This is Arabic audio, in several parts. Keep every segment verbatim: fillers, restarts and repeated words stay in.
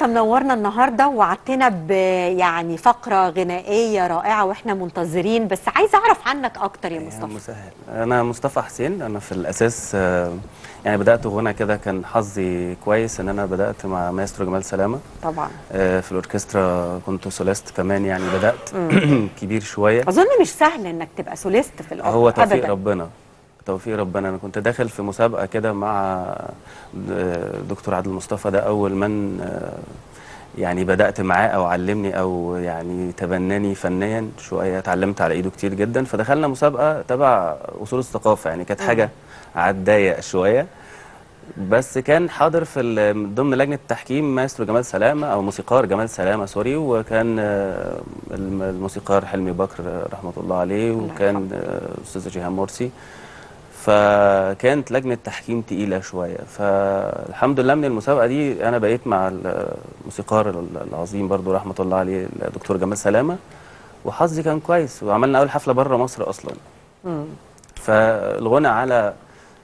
انت منورنا النهارده ووعدتنا ب يعني فقره غنائيه رائعه واحنا منتظرين، بس عايزه اعرف عنك اكتر يا مصطفى. يا مسهل، انا مصطفى حسين. انا في الاساس يعني بدات غنى كده، كان حظي كويس ان انا بدات مع مايسترو جمال سلامه. طبعا في الاوركسترا كنت سوليست كمان، يعني بدات كبير شويه. اظن مش سهل انك تبقى سوليست في الاوبرا. هو توفيق أبداً. ربنا، توفيق ربنا. انا كنت داخل في مسابقه كده مع دكتور عادل مصطفى، ده اول من يعني بدات معاه او علمني او يعني تبناني فنيا شويه، اتعلمت على ايده كتير جدا. فدخلنا مسابقه تبع اصول الثقافه، يعني كانت حاجه عدايه شويه، بس كان حاضر في ضمن لجنه التحكيم مايسترو جمال سلامه او موسيقار جمال سلامه سوري، وكان الموسيقار حلمي بكر رحمه الله عليه، وكان استاذ جيهان مرسي. فكانت لجنه تحكيم تقيله شويه. فالحمد لله من المسابقه دي انا بقيت مع الموسيقار العظيم برضو رحمه الله عليه الدكتور جمال سلامه، وحظي كان كويس، وعملنا اول حفله بره مصر اصلا. امم فالغنى على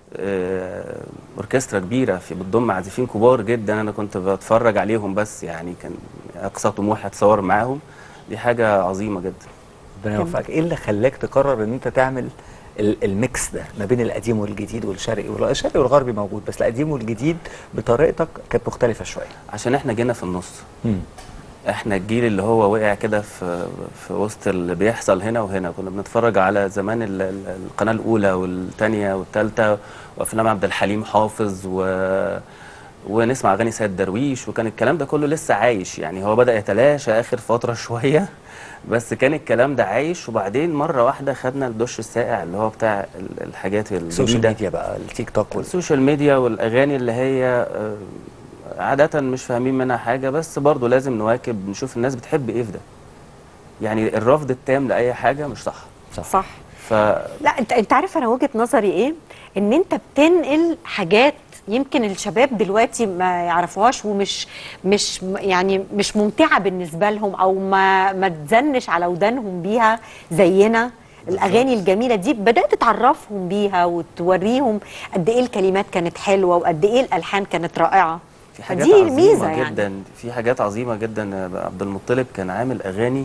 اوركسترا كبيره في بتضم عازفين كبار جدا، انا كنت بتفرج عليهم بس، يعني كان اقصى طموحي اتصور معاهم. دي حاجه عظيمه جدا. ربنا يوفقك. ايه اللي خلاك تقرر ان انت تعمل الميكس ده ما بين القديم والجديد والشرقي والشرقي والغربي موجود، بس القديم والجديد بطريقتك كانت مختلفه شويه؟ عشان احنا جينا في النص. امم احنا الجيل اللي هو وقع كده في في وسط اللي بيحصل هنا وهنا. كنا بنتفرج على زمان ال ال القناه الاولى والثانيه والثالثه، وافلام عبد الحليم حافظ، و ونسمع اغاني سيد درويش، وكان الكلام ده كله لسه عايش. يعني هو بدا يتلاشى اخر فتره شويه، بس كان الكلام ده عايش. وبعدين مره واحده خدنا الدش الساقع اللي هو بتاع الحاجات الجديده، السوشيال ميديا بقى، التيك توك والسوشيال ميديا والاغاني اللي هي عادة مش فاهمين منها حاجة، بس برضه لازم نواكب نشوف الناس بتحب ايه في ده. يعني الرفض التام لأي حاجة مش صح. صح, صح. ف... لا انت انت عارف انا وجهة نظري ايه؟ ان انت بتنقل حاجات يمكن الشباب دلوقتي ما يعرفوهاش، ومش مش يعني مش ممتعة بالنسبة لهم، او ما ما تزنش على ودانهم بيها زينا. الاغاني الجميله دي بدات تعرفهم بيها وتوريهم قد ايه الكلمات كانت حلوه وقد ايه الالحان كانت رائعه. في حاجات دي عظيمه الميزه جدا، يعني. في حاجات عظيمه جدا. عبد المطلب كان عامل اغاني،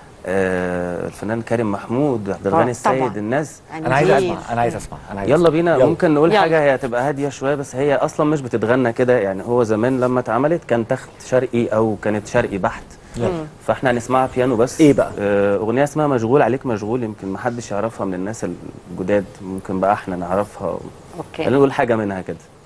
آه الفنان كريم محمود، عبد الغني السيد، الناس. انا عايز اسمع انا عايز اسمع انا عايز يلا بينا. يلا. ممكن نقول يلا. حاجه هي هتبقى هاديه شويه، بس هي اصلا مش بتتغنى كده. يعني هو زمان لما اتعملت كان تخت شرقي او كانت شرقي بحت. يلا. فاحنا هنسمعها بيانو بس. ايه بقى؟ آه اغنيه اسمها مشغول عليك مشغول، يمكن ما حدش يعرفها من الناس الجداد، ممكن بقى احنا نعرفها. اوكي. خلينا نقول حاجه منها كده.